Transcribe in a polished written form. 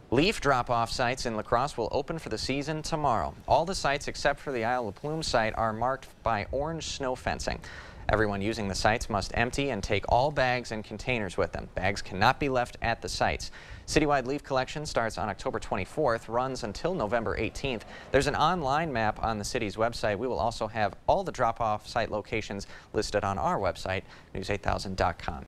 Leaf drop-off sites in La Crosse will open for the season tomorrow. All the sites except for the Isle of Plume site are marked by orange snow fencing. Everyone using the sites must empty and take all bags and containers with them. Bags cannot be left at the sites. Citywide leaf collection starts on October 24th, runs until November 18th. There's an online map on the city's website. We will also have all the drop-off site locations listed on our website, news8000.com.